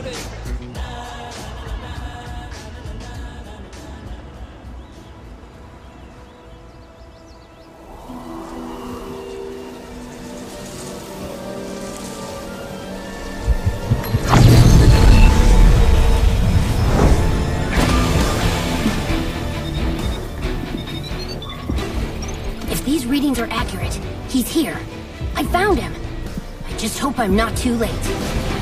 These readings are accurate. He's here. I found him. I just hope I'm not too late.